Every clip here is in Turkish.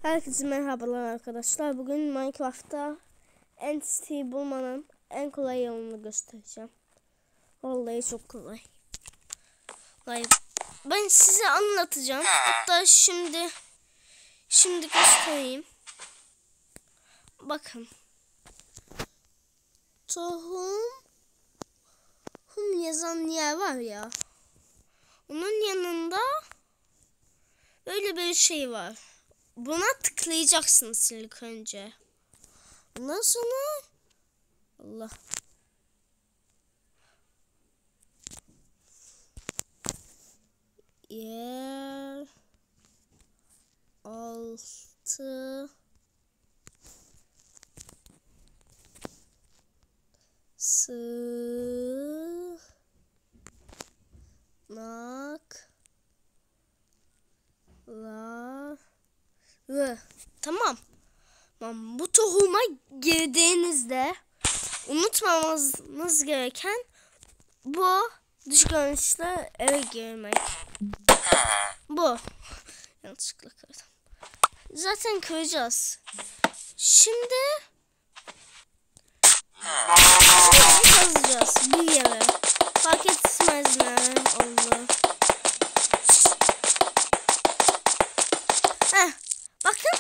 Herkese merhabalar arkadaşlar. Bugün Minecraft'ta Entity bulmanın en kolay yolunu göstereceğim. Vallahi çok kolay. Ben size anlatacağım. Hatta şimdi göstereyim. Bakın. Tohum yazan yer var ya. Onun yanında böyle bir şey var. Buna tıklayacaksınız ilk önce. Ondan sonra Allah. Yer altı sığınakları. Tamam. Bu tohuma girdiğinizde unutmamanız gereken bu dış görünüşle eve girmek. Bu. Yanlışlıkla kırdım. Zaten kıracağız. Şimdi kazacağız bir yere. Fark etmez ne oldu. Bakın.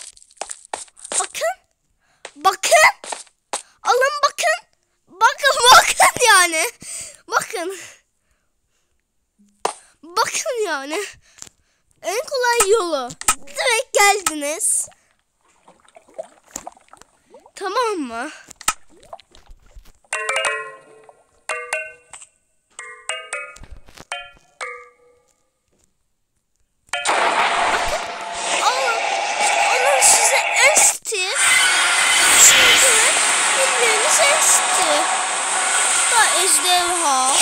Alın bakın. Bakın yani. Bakın yani. En kolay yolu. Direkt geldiniz. Tamam mı? Alın size esti. Şimdi bildiğiniz esti. Da ejderha.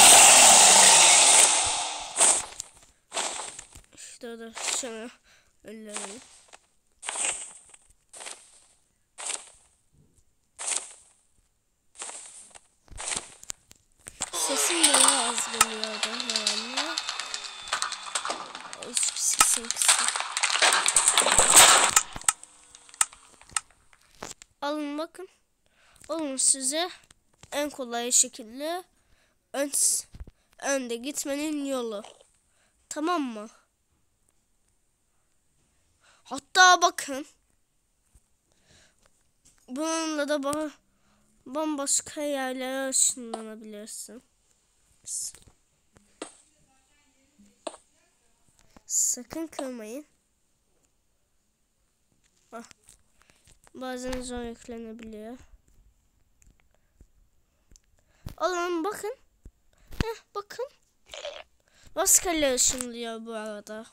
Dur şunu öldürelim. Sesim böyle az geliyordu herhalde. Sesim kısık. Alın bakın. Alın size en kolay şekilde önde gitmenin yolu. Tamam mı? Hatta bakın. Bununla da bambaşka yerlere ışınlanabilirsin. Sakın kırmayın. Bazen zor yüklenebiliyor. Alın bakın. Bakın. Rastgele ışınlıyor bu arada.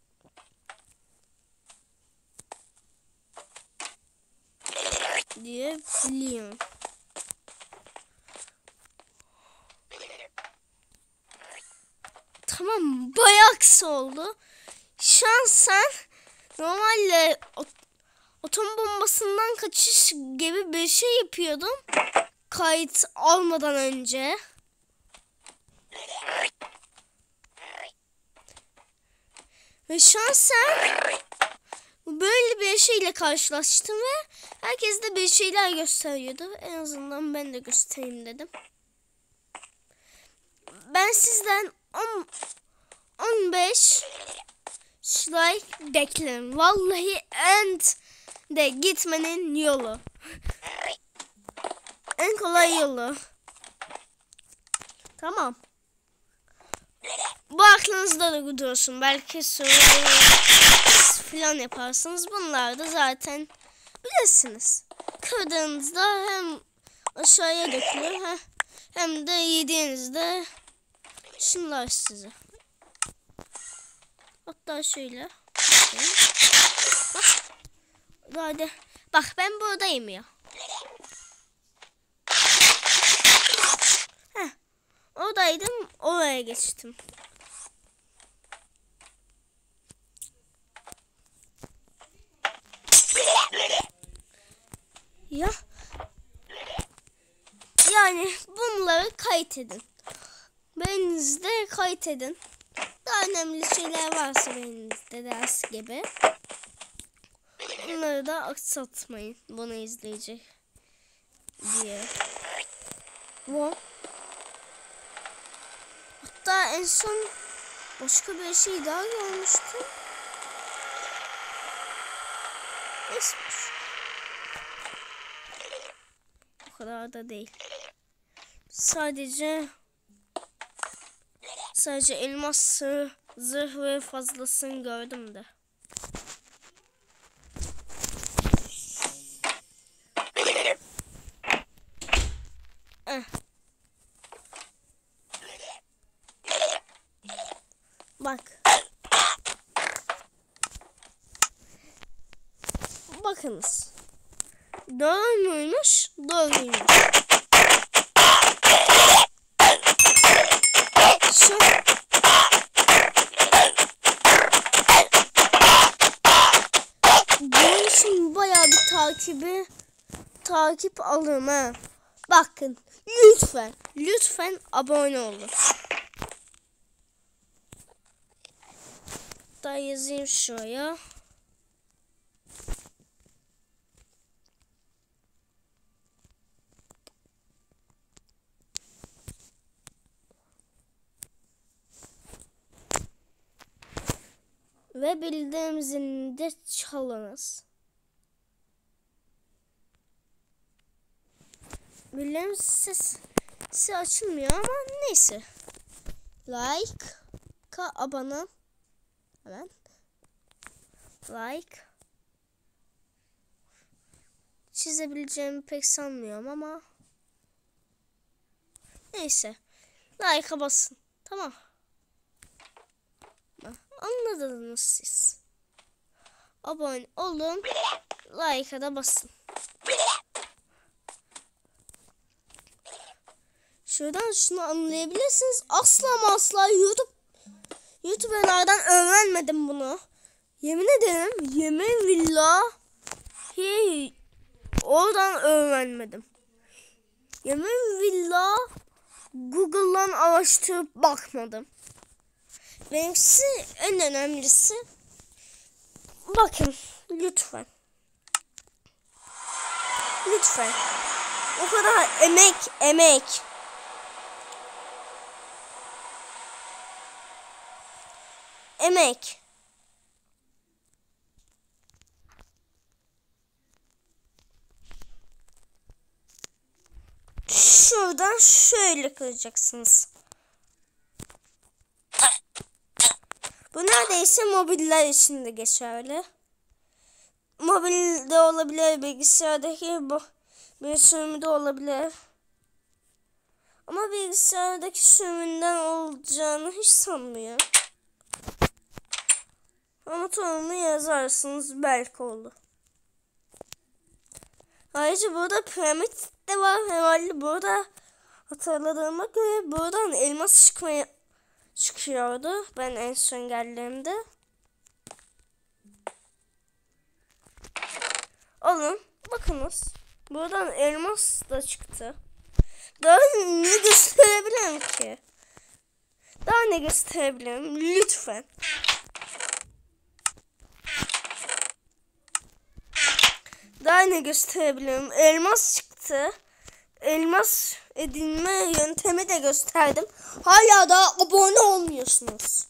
Diye biliyorum. Tamam, bayağı kısa oldu. Şu an sen normalde atom bombasından kaçış gibi bir şey yapıyordum. Kayıt almadan önce. Ve şu an sen böyle bir şeyle karşılaştım ve herkes de bir şeyler gösteriyordu. En azından ben de göstereyim dedim. Ben sizden 15 like beklerim. Vallahi de gitmenin yolu. En kolay yolu. Tamam. Bu aklınızda da dursun. Belki sonra falan yaparsınız. Bunlar da zaten bilirsiniz. Kırdığınızda hem aşağıya dökülür hem de yediğinizde şunlar size. Hatta şöyle. Bak ben buradayım ya. Oradaydım, oraya geçtim. Ya. Yani bunları kaydedin. Beyninizde kaydedin. Daha önemli şeyler varsa beyninizde ders gibi. Onları da aksatmayın. Bunu izleyecek diye. Bu. Hatta en son başka bir şey daha görmüştüm. Neyse. O kadar da değil. Sadece elmas zırh ve fazlasını gördüm de. Bak. Bakınız. Doğru muymuş? Doğruymuş. Şu bunun için bayağı bir takip alın ha. Bakın lütfen abone olun. Da yazayım şuraya. Ve bildirim zilini de çalınız. Bildirim sesi açılmıyor ama neyse. Like, abone. Hemen. Like. Çizebileceğimi pek sanmıyorum ama. Neyse. Like'a basın. Tamam. Anladınız siz. Abone olun. Like'a da basın. Şuradan şunu anlayabilirsiniz. Asla YouTuber'lardan öğrenmedim bunu. Yemin ederim. Yemin billahi oradan öğrenmedim. Yemin billah Google'dan araştırıp bakmadım. Benimkisi en önemlisi. Bakın lütfen. Lütfen. O kadar emek. Şuradan şöyle kıracaksınız. Bu neredeyse mobiller için de geçerli. Mobilde olabilir, bilgisayardaki bir sürümde olabilir. Ama bilgisayardaki sürümünden olacağını hiç sanmıyorum. Ama torunu yazarsınız belki olur. Ayrıca burada piramit de var herhalde. Burada hatırladığıma göre buradan elmas çıkıyordu ben en son geldiğimde. Alın bakınız. Buradan elmas da çıktı. Daha ne gösterebilirim ki? Daha ne gösterebilirim? Lütfen. Daha ne gösterebilirim? Elmas çıktı. Elmas edinme yöntemi de gösterdim. Hala da abone olmuyorsunuz.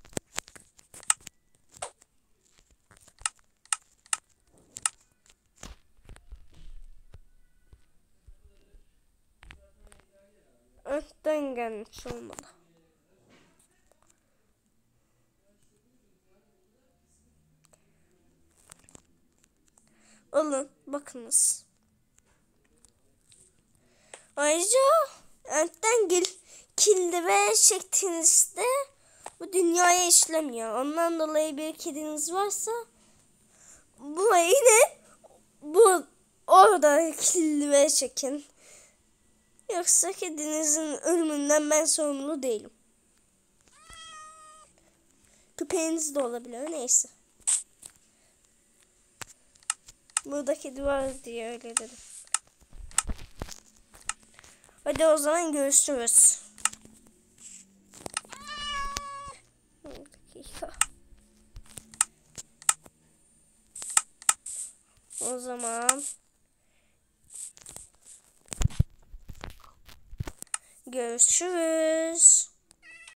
Önden gelmiş olmalı. Alın bakınız. Ayrıca önden kildi ve çektiğinizde bu dünyaya işlemiyor. Ondan dolayı bir kediniz varsa bu yine orada kildi ve çekin. Yoksa kedinizin ölümünden ben sorumlu değilim. Köpeğiniz de olabilir neyse. Burada kedi var diye öyle dedim. Hadi o zaman görüşürüz. Bir dakika. O zaman görüşürüz.